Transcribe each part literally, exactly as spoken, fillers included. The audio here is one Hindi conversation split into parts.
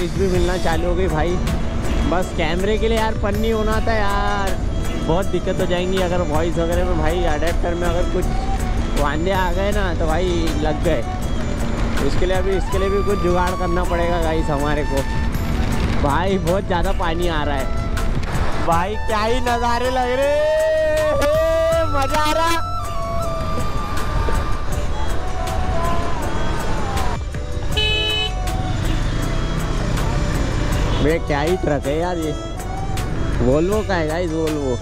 बारिश भी मिलना चालू हो गई भाई। बस कैमरे के लिए यार पन्नी होना था यार, बहुत दिक्कत हो जाएंगी अगर वॉइस वगैरह में भाई अडेप्टर में अगर कुछ वांदे आ गए ना तो भाई लग गए। उसके लिए अभी इसके लिए भी कुछ जुगाड़ करना पड़ेगा गाइस हमारे को। भाई बहुत ज़्यादा पानी आ रहा है भाई, क्या ही नज़ारे लग रहे, मज़ा आ रहा। वे क्या ही ट्रक है यार, ये वोल्वो का है guys, Volvo.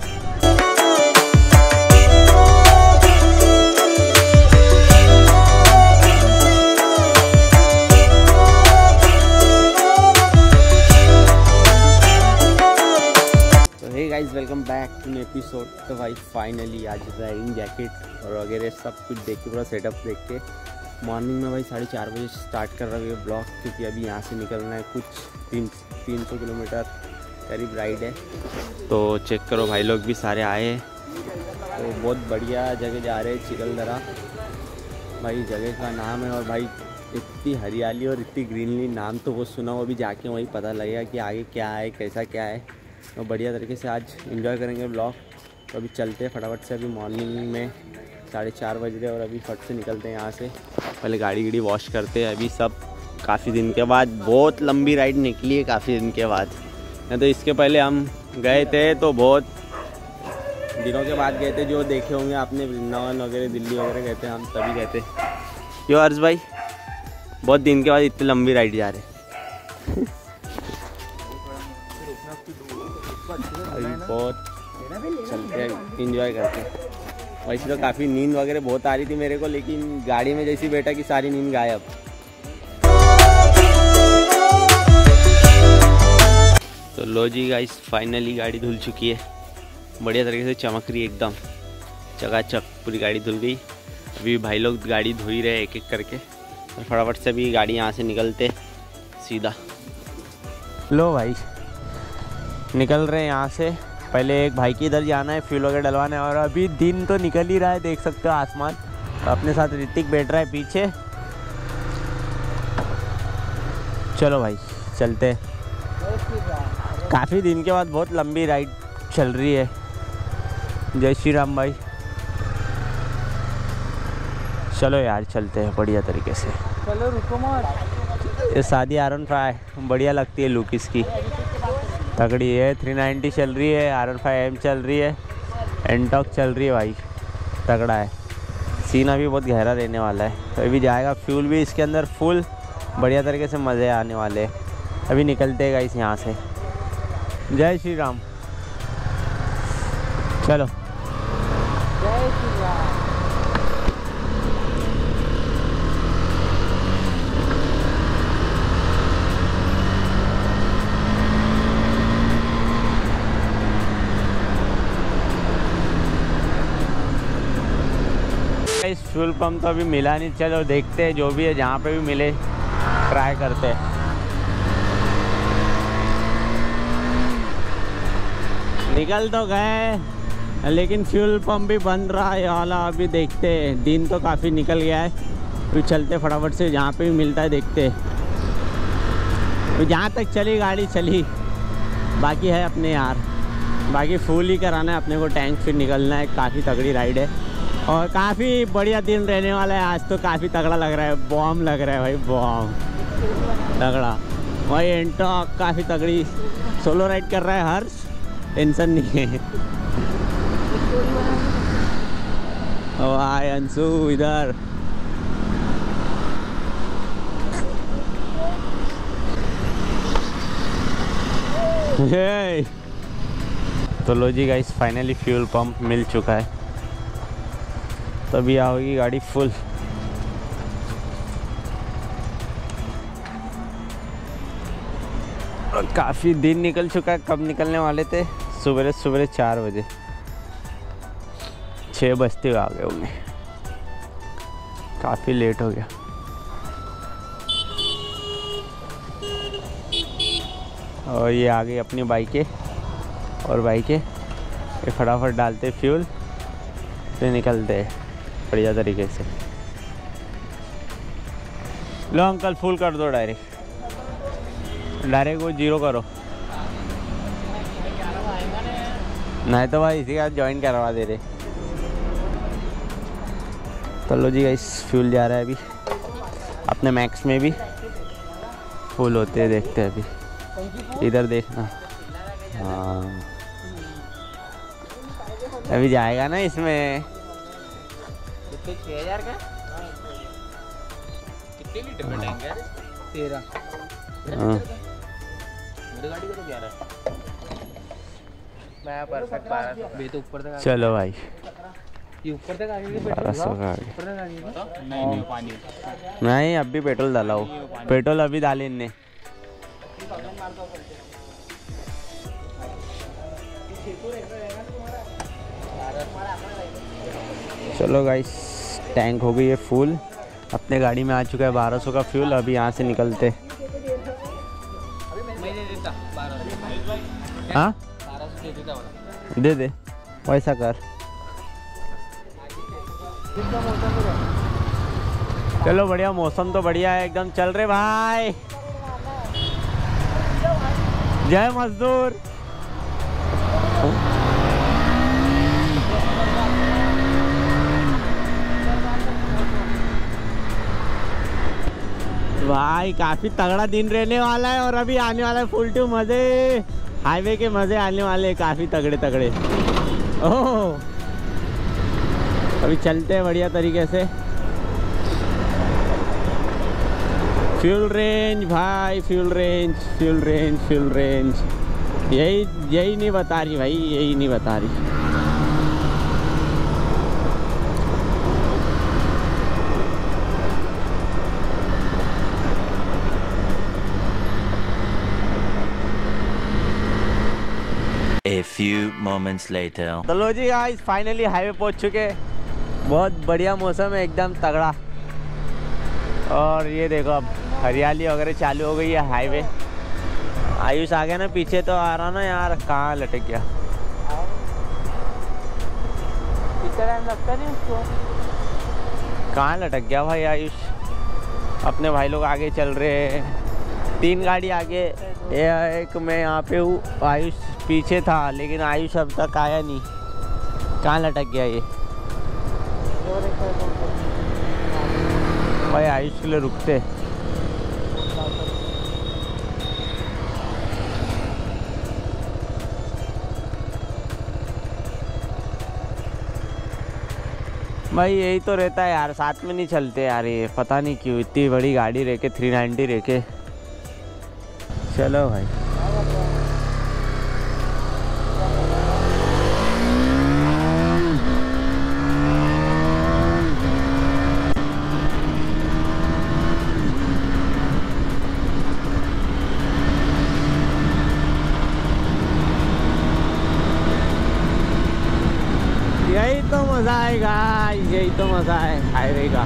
Hey guys, welcome back to new episode. तो भाई फाइनली आज राइडिंग जैकेट और वगैरह सब कुछ देख के, पूरा सेटअप देख के मॉर्निंग में भाई साढ़े चार बजे स्टार्ट कर रहा हूँ ये ब्लॉग, क्योंकि अभी यहाँ से निकलना है कुछ तीन तीन सौ किलोमीटर करीब राइड है। तो चेक करो भाई लोग भी सारे आए हैं, तो बहुत बढ़िया जगह जा रहे हैं, चिकलदरा भाई जगह का नाम है। और भाई इतनी हरियाली और इतनी ग्रीनरी, नाम तो वो सुना हो, अभी जाके वहीं पता लगेगा कि आगे क्या है कैसा क्या है। तो बढ़िया तरीके से आज एंजॉय करेंगे ब्लॉग। तो अभी चलते हैं फटाफट से, अभी मॉर्निंग में साढ़े चार बज रहे और अभी फट से निकलते हैं यहाँ से। पहले गाड़ी गिड़ी वॉश करते हैं। अभी सब काफ़ी दिन के बाद बहुत लंबी राइड निकली है, काफ़ी दिन के बाद। नहीं तो इसके पहले हम गए थे तो बहुत दिनों के बाद गए थे, जो देखे होंगे आपने वृंदावन वगैरह दिल्ली वगैरह गए थे हम, तभी गए थे। क्यों अर्ज भाई, बहुत दिन के बाद इतनी लंबी राइड जा रहे अभी बहुत चलते हैं, इंजॉय करते हैं। वैसे तो काफ़ी नींद वगैरह बहुत आ रही थी मेरे को, लेकिन गाड़ी में जैसी बैठा कि सारी नींद गायब। तो लो जी गाइस, फाइनली गाड़ी धुल चुकी है, बढ़िया तरीके से चमक रही है एकदम, चकाचक पूरी गाड़ी धुल गई। अभी भाई लोग गाड़ी धो ही रहे एक एक करके, और फटाफट से अभी गाड़ी यहाँ से निकलते सीधा। लो भाई निकल रहे हैं यहाँ से। पहले एक भाई की इधर जाना है, फ्यूल वगैरह डलवाना है। और अभी दिन तो निकल ही रहा है, देख सकते हो आसमान। अपने साथ ऋतिक बैठ रहा है पीछे। चलो भाई चलते। काफ़ी दिन के बाद बहुत लंबी राइड चल रही है। जय श्री राम भाई। चलो यार चलते हैं बढ़िया तरीके से। चलो रुको मत। ये शादी आर वन फाइव बढ़िया लगती है, लुक इसकी तगड़ी है। थ्री नाइन्टी चल रही है, आर वन फाइव एम चल रही है, एनटॉक चल रही है भाई, तगड़ा है। सीन अभी बहुत गहरा रहने वाला है, तो अभी जाएगा फ्यूल भी इसके अंदर फुल, बढ़िया तरीके से मज़े आने वाले हैं। अभी निकलते हैं गाइस यहाँ से। जय श्री राम। चलो जय श्री राम। इस फ्यूल पंप तो अभी मिला नहीं, चलो देखते हैं, जो भी है जहाँ पे भी मिले ट्राई करते हैं। निकल तो गए लेकिन फ्यूल पंप भी बंद रहा है वाला, अभी देखते हैं। दिन तो काफ़ी निकल गया है, फिर चलते फटाफट से, जहाँ पे भी मिलता है देखते हैं। तो जहाँ तक चली गाड़ी चली, बाकी है अपने यार, बाकी फुल ही कराना है अपने को टैंक, फिर निकलना है। काफ़ी तगड़ी राइड है और काफ़ी बढ़िया दिन रहने वाला है आज तो। काफ़ी तगड़ा लग रहा है, बॉम्ब लग रहा है भाई, बॉम्ब तगड़ा भाई। एंटॉक काफ़ी तगड़ी सोलो राइड कर रहा है हर्ष, टेंशन नहीं है। ओ हाय अंशु इधर। तो लो जी गाइस, फाइनली फ्यूल पंप मिल चुका है, तभी आओगी गाड़ी फुल। काफ़ी दिन निकल चुका है। कब निकलने वाले थे? सुबह सुबह चार बजे, छः बजते हुए आ गए होंगे, काफ़ी लेट हो गया। और ये आ गई अपनी बाइकें और बाइकें, ये फटाफट डालते फ्यूल, फिर निकलते बढ़िया तरीके से। लो अंकल फुल कर दो डायरेक्ट। डायरेक्ट वो जीरो करो, नहीं तो भाई इसी का ज्वाइन करवा दे रहे। चलो जी गाइस, फ्यूल जा रहा है अभी अपने मैक्स में भी फुल होते हैं, देखते हैं अभी। इधर देखना, हाँ अभी जाएगा ना इसमें। कितने छः हजार का कितने लीटर में टैंक है? तेरह। मेरी गाड़ी का तो ग्यारह है। मैं परफेक्ट बारह सौ बे तो ऊपर तक। चलो भाई, ये ऊपर तक आ गई पेट्रोल? बारह सौ का ऊपर तक आ गई? नहीं नहीं पानी नहीं, अभी पेट्रोल डाला हो, पेट्रोल अभी डाले इनने। चलो गाइस, टैंक हो गई है फुल, अपने गाड़ी में आ चुका है बारह सौ का फ्यूल। अभी यहाँ से निकलते। हाँ दे दे, वैसा कर। चलो बढ़िया, मौसम तो बढ़िया है एकदम, चल रहे भाई। जय मजदूर। भाई काफी तगड़ा दिन रहने वाला है और अभी आने वाला है फुल टू मजे, हाईवे के मजे आने वाले हैं काफी तगड़े तगड़े। ओह अभी चलते हैं बढ़िया तरीके से। फ्यूल रेंज भाई, fuel range fuel range fuel range यही यही नहीं बता रही भाई, यही नहीं बता रही। A few moments later. तो लो जी गाइस, फाइनली हाईवे पहुंच चुके। बहुत बढ़िया मौसम है, एकदम तगड़ा। और ये देखो अब हरियाली वगैरह चालू हो गई है हाईवे। आयुष आ गया ना पीछे, तो आ रहा ना यार, कहाँ लटक गया। इतना टाइम लगता नहीं उसको। कहाँ लटक गया भाई आयुष। अपने भाई लोग आगे चल रहे हैं, तीन गाड़ी आगे, एक मैं यहाँ पे हूँ, आयुष पीछे था, लेकिन आयुष अब तक आया नहीं। कहाँ लटक गया ये भाई। आयुष के लिए रुकते। भाई यही तो रहता है यार, साथ में नहीं चलते यार, ये पता नहीं क्यों इतनी बड़ी गाड़ी रह के, थ्री नाइन्टी रह के। चलो भाई, यही तो मज़ा आएगा, यही तो मज़ा है हाईवे का।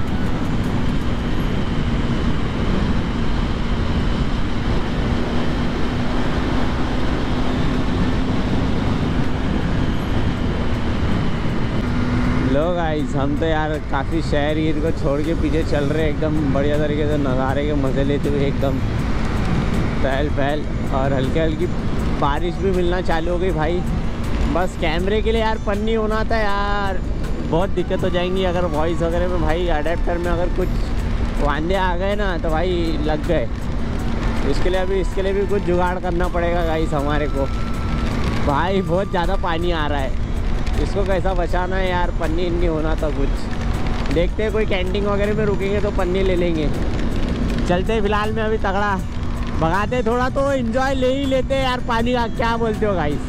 लोग गाइस, हम तो यार काफ़ी शहर ईद को छोड़ के पीछे चल रहे हैं, एकदम बढ़िया तरीके से नज़ारे के मज़े लेते हुए, एकदम पहल पहल। और हल्की हल्की बारिश भी मिलना चालू हो गई भाई। बस कैमरे के लिए यार पन्नी होना था यार, बहुत दिक्कत हो जाएंगी अगर वॉइस वगैरह में भाई अडेप्टर में अगर कुछ वांदे आ गए ना तो भाई लग गए। इसके लिए अभी इसके लिए भी कुछ जुगाड़ करना पड़ेगा गाइस हमारे को। भाई बहुत ज़्यादा पानी आ रहा है, इसको कैसा बचाना है यार। पन्नी इन्नी होना था कुछ, देखते हैं कोई कैंटीन वगैरह में रुकेंगे तो पन्नी ले लेंगे। चलते फिलहाल में अभी तगड़ा भगाते, थोड़ा तो एंजॉय ले ही लेते यार पानी का। क्या बोलते हो गाइस।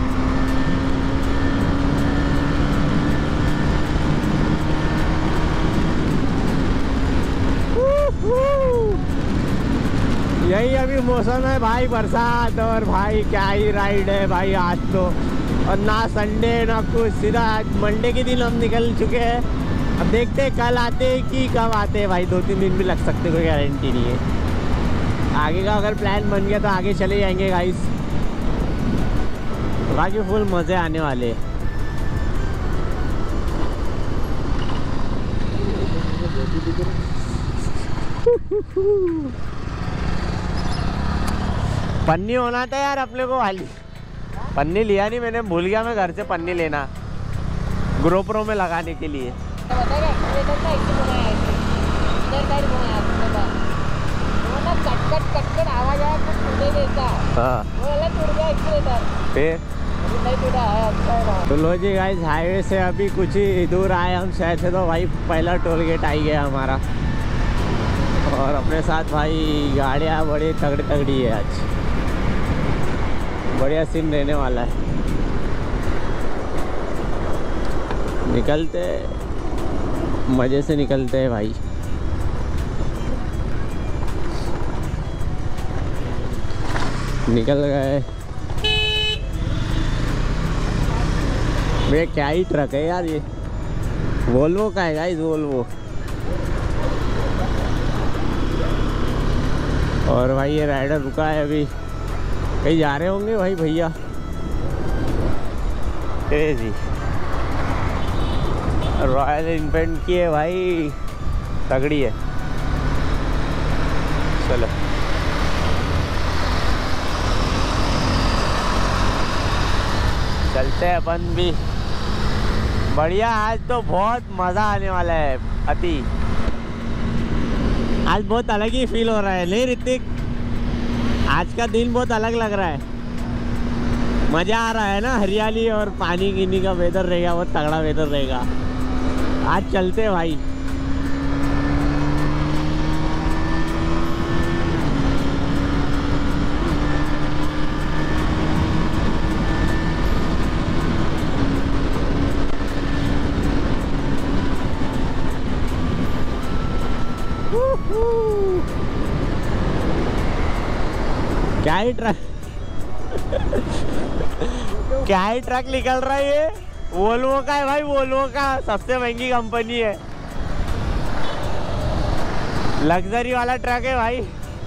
यही अभी मौसम है भाई, बरसात। और भाई क्या ही राइड है भाई आज तो, और ना संडे ना कुछ, सीधा मंडे के दिन हम निकल चुके हैं। अब देखते हैं कल आते हैं कि कब आते हैं भाई, दो तीन दिन भी लग सकते, कोई गारंटी नहीं है। आगे का अगर प्लान बन गया तो आगे चले जाएंगे गाइस, बाकी फुल मज़े आने वाले हैं। पन्नी होना था यार अपने को वाली। पन्नी लिया नहीं मैंने, भूल गया मैं घर से पन्नी लेना ग्रोप्रो में लगाने के लिए। हाँ तो लो जी गाइस, हाईवे से अभी कुछ ही दूर आए हम शहर से, तो भाई पहला टोल गेट आई गया हमारा। और अपने साथ भाई गाड़ियाँ बड़ी तगड़ी तगड़ी है, आज बढ़िया सीन रहने वाला है। निकलते मज़े से निकलते हैं भाई। निकल गए। भैया क्या ही ट्रक है यार ये, वोल्वो का है गाइस, वोल्वो। और भाई ये राइडर रुका है, अभी कहीं जा रहे होंगे भाई भैया। जी रॉयल इनफील्ड की है भाई, तगड़ी है। चलो चलते हैं अपन भी। बढ़िया, आज तो बहुत मज़ा आने वाला है अति। आज बहुत अलग ही फील हो रहा है, नहीं ऋतिक? आज का दिन बहुत अलग लग रहा है, मज़ा आ रहा है ना। हरियाली और पानी गिनी का वेदर रहेगा, बहुत तगड़ा वेदर रहेगा। आज चलते हैं भाई। क्या ही ट्रक क्या ही ट्रक निकल रहा है ये, वोल्वो का है भाई, वोल्वो का सबसे महंगी कंपनी है, लग्जरी वाला ट्रक है भाई।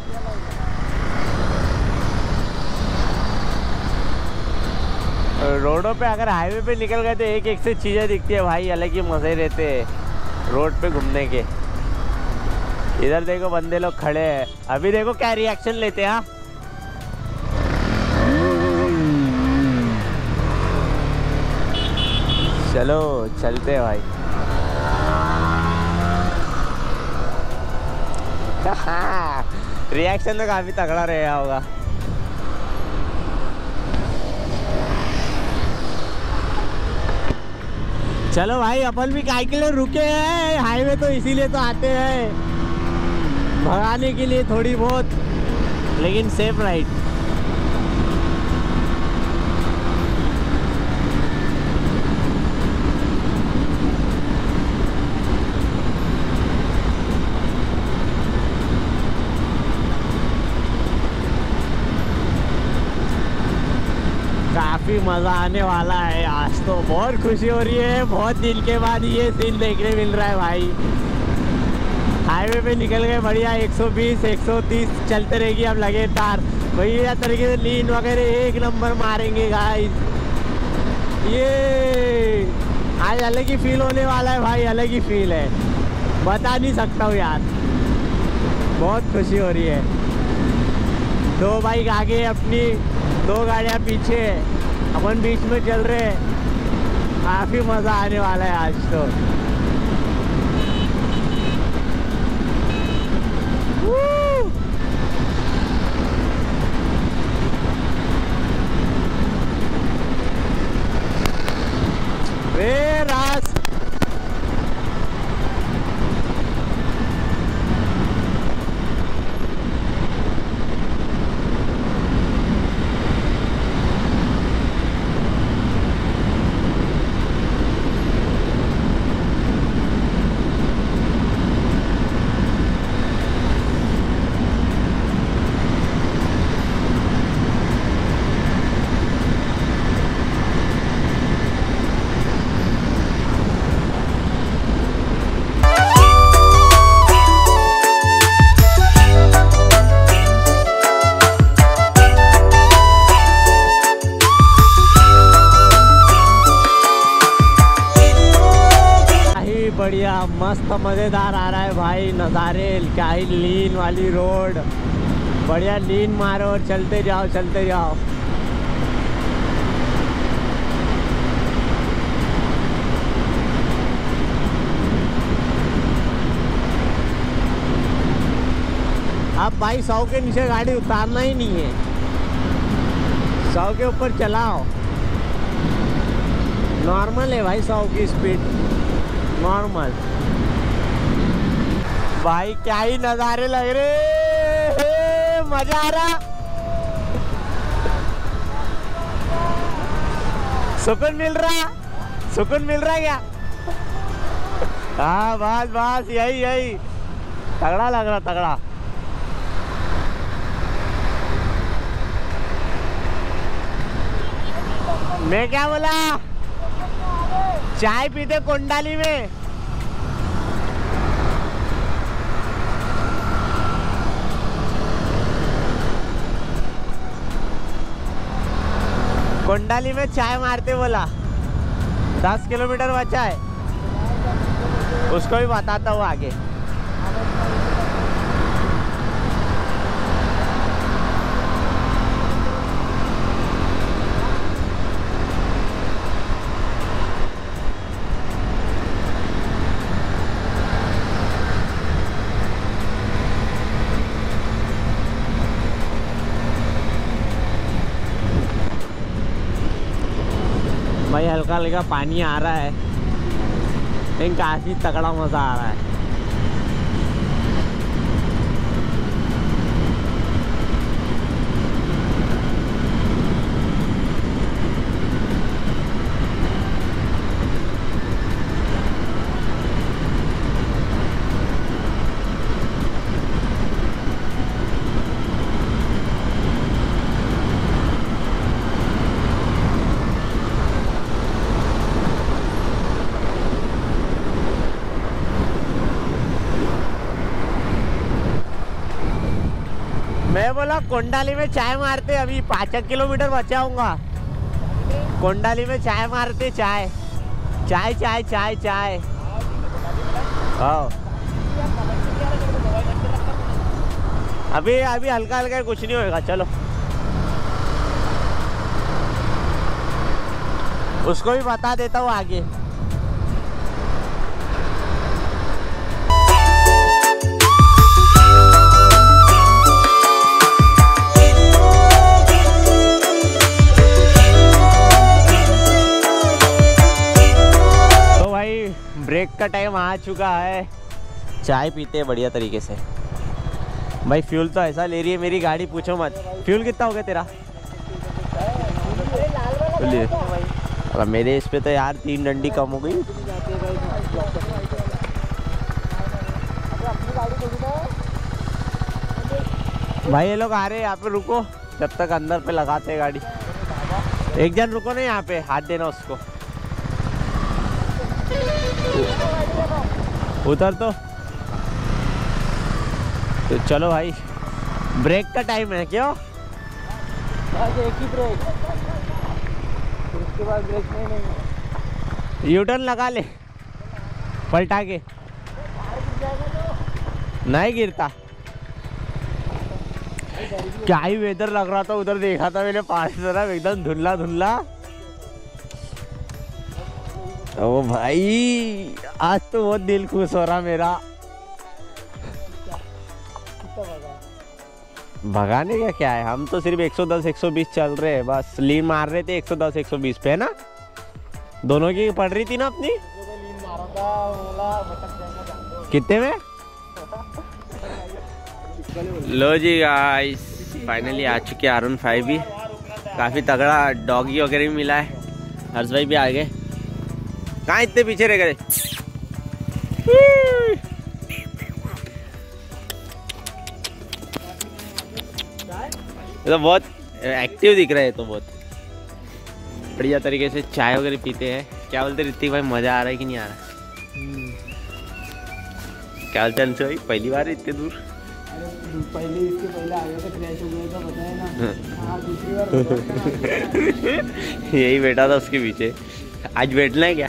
रोडों पे अगर हाईवे पे निकल गए तो एक एक से चीज़ें दिखती है भाई, अलग ही मज़े रहते हैं रोड पे घूमने के। इधर देखो बंदे लोग खड़े हैं, अभी देखो क्या रिएक्शन लेते हैं। चलो चलते हैं भाई। रिएक्शन तो काफी तगड़ा रहा होगा। चलो भाई, अपन भी काय के लिए रुके हैं, हाईवे तो इसीलिए तो आते हैं, भगाने के लिए थोड़ी बहुत, लेकिन सेफ राइड। काफ़ी मज़ा आने वाला है आज तो, बहुत खुशी हो रही है, बहुत दिन के बाद ये सीन देखने मिल रहा है भाई। हाईवे पे निकल गए बढ़िया, एक सौ बीस एक सौ तीस चलते रहेगी अब लगातार भैया, तरीके से लीन वगैरह एक नंबर मारेंगे गाइस। ये आज अलग ही फील होने वाला है भाई, अलग ही फील है, बता नहीं सकता हूँ यार, बहुत खुशी हो रही है। दो बाइक आगे अपनी, दो गाड़ियाँ पीछे, अपन बीच में चल रहे हैं, काफ़ी मज़ा आने वाला है आज तो। वे रास बढ़िया मस्त मज़ेदार आ रहा है भाई नज़ारे, क्या ही लीन वाली रोड, बढ़िया लीन मारो और चलते जाओ चलते जाओ। अब भाई सौ के नीचे गाड़ी उतारना ही नहीं है, सौ के ऊपर चलाओ। नॉर्मल है भाई सौ की स्पीड, नॉर्मल। भाई क्या ही नज़ारे लग रहे, मजा आ रहा, सुकून मिल रहा, सुकून मिल रहा क्या? हाँ बस बस यही यही, तगड़ा लग रहा, तगड़ा। मैं क्या बोला, चाय पीते कोंडाली में। कोंडाली में चाय मारते बोला, दस किलोमीटर बचा है, उसको भी बताता हूँ आगे। भाई हल्का हल्का पानी आ रहा है, लेकिन काफ़ी तगड़ा मज़ा आ रहा है। मैं बोला कोंडाली में चाय मारते, अभी पाँच किलोमीटर बचाऊंगा। कोंडाली में चाय मारते, चाय चाय चाय चाय चाय हाँ अभी अभी हल्का हल्का कुछ नहीं होएगा, चलो। उसको भी बता देता हूँ आगे। ब्रेक का टाइम आ चुका है, चाय पीते हैं बढ़िया तरीके से। भाई फ्यूल तो ऐसा ले रही है मेरी गाड़ी, पूछो मत। फ्यूल कितना हो गया तेरा? अरे मेरे इस पे तो यार तीन डंडी कम हो गई। भाई ये लोग आ रहे हैं यहाँ पे, रुको जब तक अंदर पे लगाते हैं गाड़ी। एक जन रुको ना यहाँ पे, हाथ देना उसको। उतर तो तो चलो भाई, ब्रेक का टाइम है। क्यों? बस एक ही ब्रेक, उसके बाद ब्रेक नहीं नहीं यू टर्न लगा ले पलटा के, नहीं गिरता। क्या ही वेदर लग रहा था, उधर देखा था मैंने पहाड़ की तरफ, एकदम धुंधला धुंधला। ओ भाई आज तो बहुत दिल खुश हो रहा मेरा। भगाने का क्या है, हम तो सिर्फ एक सौ दस एक सौ बीस चल रहे हैं बस। लीन मार रहे थे एक सौ दस एक सौ बीस पे, है ना? दोनों की पड़ रही थी ना अपनी। कितने में? लो जी गाइस, फाइनली आ चुके आर वन फाइव भी। काफ़ी तगड़ा डॉगी वगैरह भी मिला है। हर्ष भाई भी आ गए। कहाँ इतने पीछे रह गए? तो बहुत एक्टिव दिख रहे हैं, तो बहुत बढ़िया तरीके से चाय वगैरह पीते हैं। क्या बोलते ऋतिक भाई, मजा आ रहा है कि नहीं आ रहा? क्या बोलते हैं भाई, पहली बार इतने दूर? पहले इसके पहले आ गया था, क्रैश हो गया था, पता है ना। हाँ दूसरी बार यही बैठा था उसके पीछे। आज बैठना है क्या?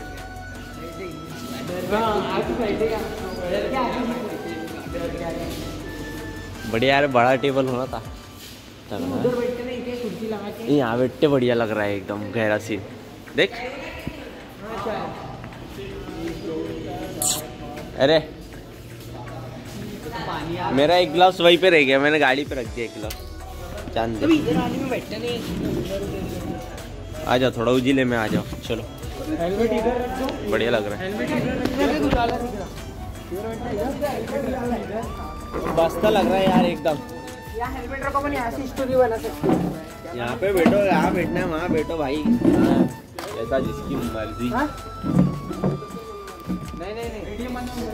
बढ़िया यार, बड़ा टेबल होना था। उधर बैठते नहीं थे कुर्सी लगा के। यहाँ बैठते बढ़िया लग रहा है, एकदम गहरा सीन। देख अरे मेरा एक गिलास वहीं पे रह गया, मैंने गाड़ी पे रख दिया एक गिलास। चांद दे। इधर आने में बैठते नहीं। आ जाओ, थोड़ा उजिले में आ जाओ। चलो हेलमेट इधर रख दो, बढ़िया लग रहा है। हेलमेट इधर रख दो, उजाला दिख रहा। इधर बैठना इधर। बस्ता लग रहा है यार एकदम। यहाँ हेलमेट रखो, अपन यहाँ से स्टोरी बना सकते हैं। यहाँ पे बैठो, यहाँ बैठना है वहाँ बैठो भाई, ऐसा जिसकी मर्जी। नहीं नहीं नहीं,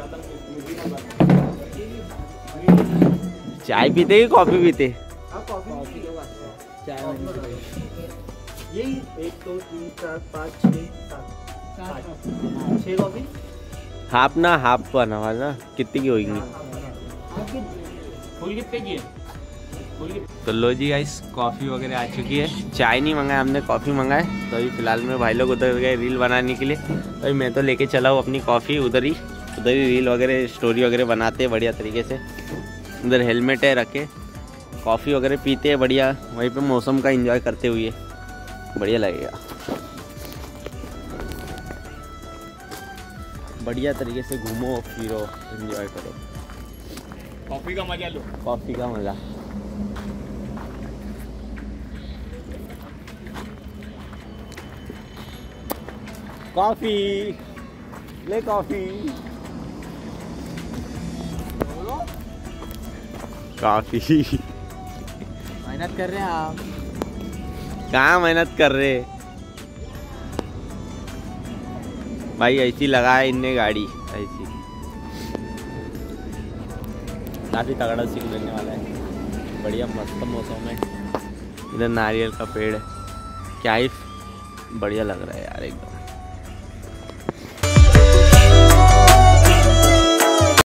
चाय पीते कि कॉफी पीते? आप कॉफी चाय यही एक दो तीन चार पाँच छः सात छः कॉफी। हाफ ना हाफ बना ना, कितनी की होगी? फुल कितने की है? तो लो जी गाइस, कॉफ़ी वगैरह आ चुकी है। चाय नहीं मंगाया हमने, कॉफ़ी मंगाए। तो अभी फिलहाल में भाई लोग उधर गए रील बनाने के लिए, तो अभी मैं तो लेके चला हूँ अपनी कॉफ़ी उधर ही। उधर ही रील वगैरह स्टोरी वगैरह बनाते हैं बढ़िया तरीके से। उधर हेलमेट है रखे, कॉफ़ी वगैरह पीते हैं बढ़िया, वहीं पे मौसम का एंजॉय करते हुए बढ़िया लगेगा। बढ़िया तरीके से घूमो फिरो एंजॉय करो, कॉफी का मजा लो। कॉफ़ी का मज़ा। कॉफ़ी ले, कॉफ़ी कॉफ़ी। मेहनत कर रहे हैं आप। कहाँ मेहनत कर रहे भाई, ऐसी लगाया इनने गाड़ी, ऐसी काफ़ी तगड़ा सीन बनने वाला है। बढ़िया मस्त मौसम है, इधर नारियल का पेड़ है, क्या ही बढ़िया लग रहा है यार एकदम।